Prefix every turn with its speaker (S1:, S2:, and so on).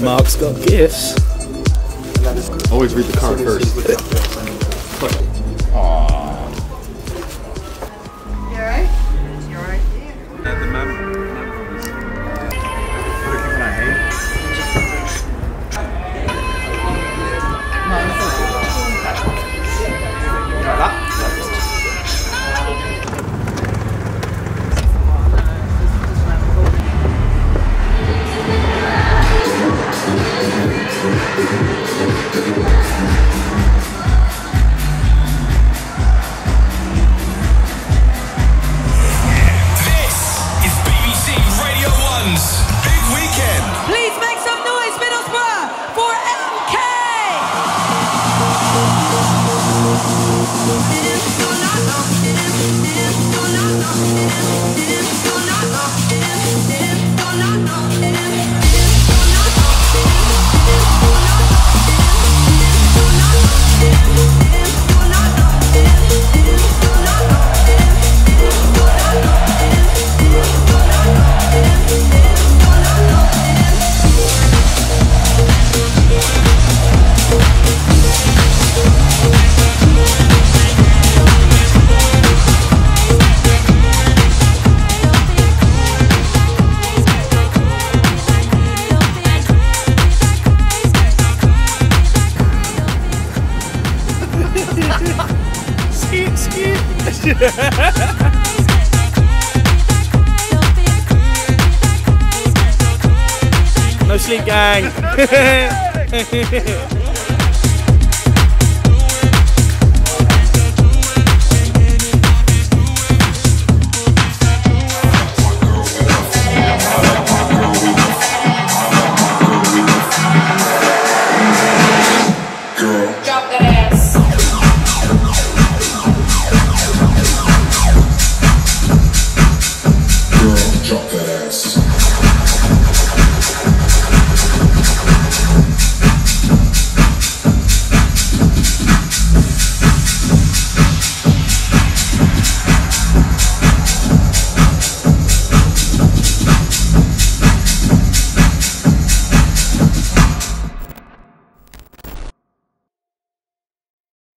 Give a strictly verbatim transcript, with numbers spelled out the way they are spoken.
S1: Mark's got gifts.
S2: Always read the card first.
S3: Aww. You alright? You alright?
S2: At the moment, looking when I hate. Like that?
S4: Please make some noise, Middlesbrough, for M K!
S1: Skeet, skeet. No sleep, gang.